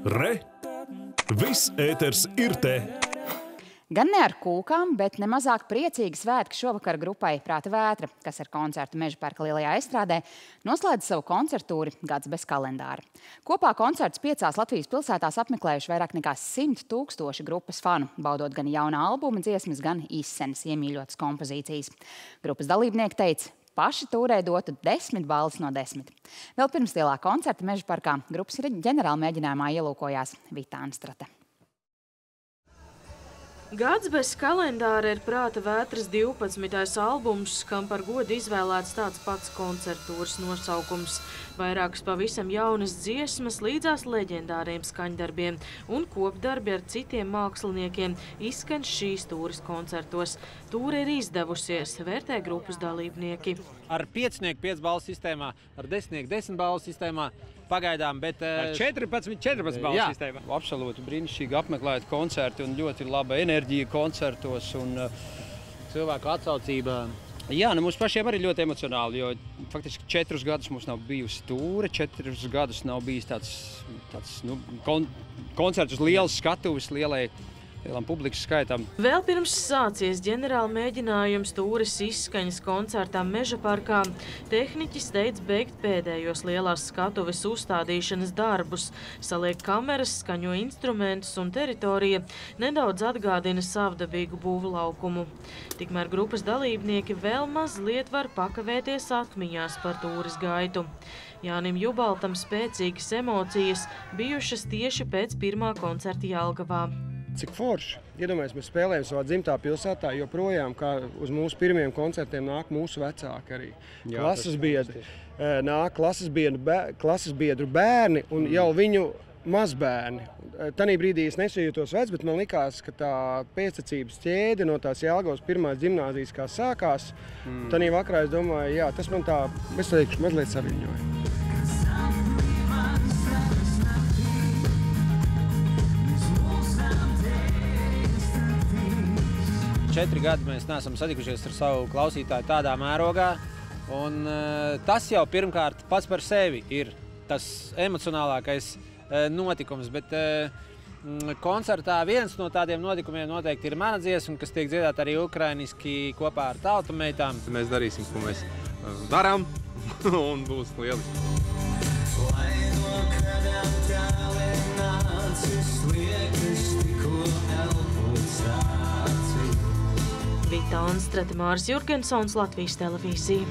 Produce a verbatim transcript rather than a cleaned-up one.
Re! Viss ēters ir te! Gan ne ar kūkām, bet nemazāk priecīgi svētki šovakar grupai Prāta vētra, kas ar koncertu Mežaparka lielajā estrādē noslēdz savu koncertūri Gads bez kalendāra. Kopā koncerts piecās Latvijas pilsētās apmeklējuši vairāk nekā simt tūkstoši grupas fanu, baudot gan jaunā albuma dziesmas, gan izsenes iemīļotas kompozīcijas. Grupas dalībnieki teica, paši tūrē dotu desmit balvas no desmit. Vēl pirms lielā koncerta Mežaparkā grupas ģenerāla mēģinājumā ielūkojās Vita Anstrate. Gads bez kalendāra ir Prāta vētras divpadsmitais albums, kam par godu izvēlēts tāds pats koncertūras nosaukums. Vairākas pavisam jaunas dziesmas līdzās leģendāriem skaņdarbiem un kopdarbi ar citiem māksliniekiem izskan šīs tūres koncertos. Tūre ir izdevusies, vērtē grupas dalībnieki. Ar piecinieku piec balvu sistēmā, ar desmitnieku desmit balvu sistēmā pagaidām, bet... Ar četrpadsmit, četrpadsmit balvu sistēmā. Absolūti brīnišķīgi apmeklēt koncerti un ļoti laba enerģija koncertos un cilvēku atsaucība. Jā, nu mums pašiem arī ļoti emocionāli, jo faktiski četrus gadus mums nav bijusi tūre, četrus gadus nav bijis tāds, tāds nu, kon, koncerts uz lielas skatuves, lielai lielam publikas skaitam. Vēl pirms sācies ģenerāla mēģinājums tūres izskaņas koncertām Mežaparkā, tehniķis teica beigt pēdējos lielās skatuves uzstādīšanas darbus, saliek kameras, skaņo instrumentus un teritorija nedaudz atgādina savdabīgu būvlaukumu. Tikmēr grupas dalībnieki vēl mazliet var pakavēties atmiņās par tūres gaitu. Jānim Jubaltam spēcīgas emocijas bijušas tieši pēc pirmā koncerta Jelgavā. Cik forši. Iedomājies, mēs spēlējam savā dzimtā pilsētā, joprojām, kā uz mūsu pirmiem koncertiem nāk mūsu vecāki arī. Jā, klases biedri, nāk klases biedru, klases biedru bērni un jau viņu mazbērni. Tanī brīdī es nesajūtos vecs, bet man likās, ka tā pēctecības ķēde no tās Jelgavas pirmās ģimnāzijas kā sākās. Mm. Tanī vakarā es domāju, jā, tas man tā, es teikšu, mazliet saviņoja. Četri gadi mēs neesam satikušies ar savu klausītāju tādā mērogā, un uh, tas jau pirmkārt pats par sevi ir tas emocionālākais uh, notikums, bet uh, koncertā viens no tādiem notikumiem noteikti ir mana dziesma, kas tiek dziedāta arī ukrainiski kopā ar tautu meitām. Mēs darīsim, ko mēs darām, un būs lieliski. Vita Anstrate, Māris Jurgensons, Latvijas televīzija.